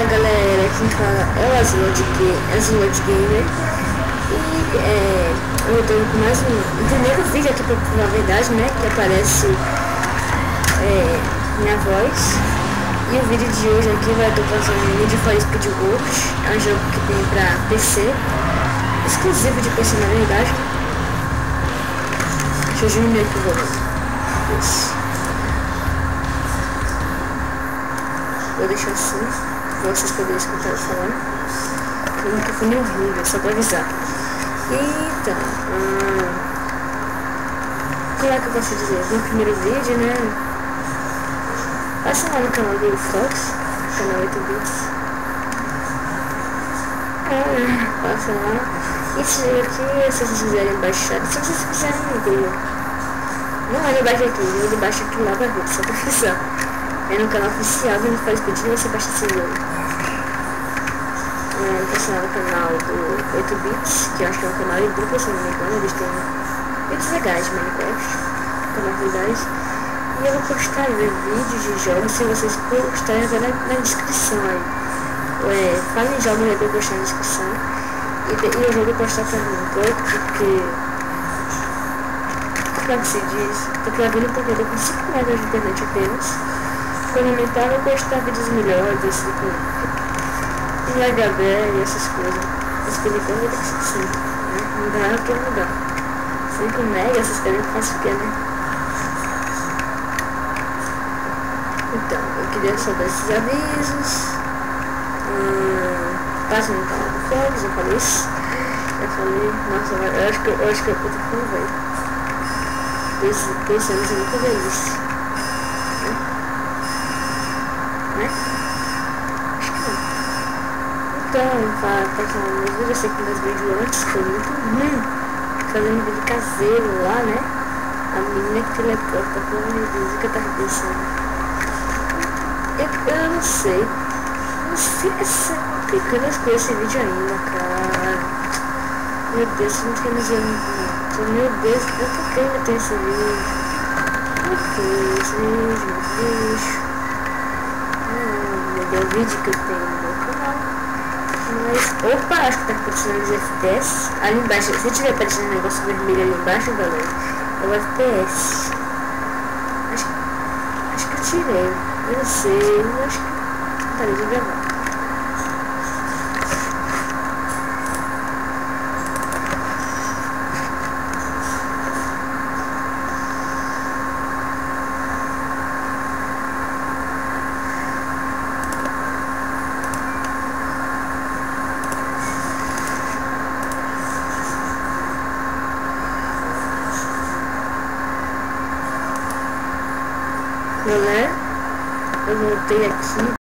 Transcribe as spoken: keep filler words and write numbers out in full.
Fala galera, quem fala é o Azulot Gamer e é, eu tô com mais um, um primeiro vídeo aqui pra na verdade, né, que aparece é, minha voz. E o vídeo de hoje aqui vai estar fazendo Need for Speed World. É um jogo que tem pra P C, exclusivo de P C na verdade. Deixa eu diminuir aqui o volume. Isso. Vou deixar assim, pra vocês poderem escutar eu falando. O microfone é horrível, só pra avisar. Então, hum, como é que eu posso dizer? No primeiro vídeo, né? Passa lá no canal do Fox, canal oito bits. É, passa lá. Isso aqui, se vocês quiserem baixar, se vocês quiserem do... Não é de baixo aqui, ele baixa aqui lá pra ver, só pra avisar. É no canal oficial do Need for Speed e você baixa esse jogo. É, passa lá no canal do oito bits, que eu acho que é um canal de dupla, se não me engano, eles têm vídeos legais de Minecraft, canal verdade. E eu vou postar vídeos de jogos, se vocês gostarem, vai na, na descrição aí. É, falem jogos, eu vou postar na descrição. E, e eu vou postar também um pouco, porque... Como é que se diz? Tô gravando porque eu tô com cinco megas de internet apenas. Quando aumentar, eu vou postar vídeos melhores, assim, com em H D e essas coisas. Mas por enquanto vai ter que ser assim, né? Não dá pra mudar. cinco megas, vocês querem que eu faça o quê, né? Então, eu queria saber esses avisos. Hum, passa no canal do Fox, eu falei isso. Eu falei, nossa, eu acho que eu, eu acho que eu tô ficando velho. Esse, esse ano eu nunca vi isso. Né? Né? Acho que não. Então, para passar meus vídeos, eu sei que meus vídeos antes foi muito ruim. Fazendo vídeo caseiro lá, né? A menina que teleporta, pelo amor de Deus, o que eu tava pensando. Eu, eu não sei. Não sei essa picando as coisas esse vídeo ainda, cara. Meu Deus, não tem mais um. Meu Deus, eu tô querendo ter esse vídeo. Por que esse vídeo, meu bicho? Ah, meu Deus, o vídeo que eu tenho no meu canal. Mas, opa, acho que tá aparecendo os F P S. Ali embaixo, se tiver aparecendo um negócio vermelho ali embaixo, galera, é o F P S. Acho, acho que eu tirei. Eu não sei, eu acho que parei de gravar. Galera, eu voltei aqui.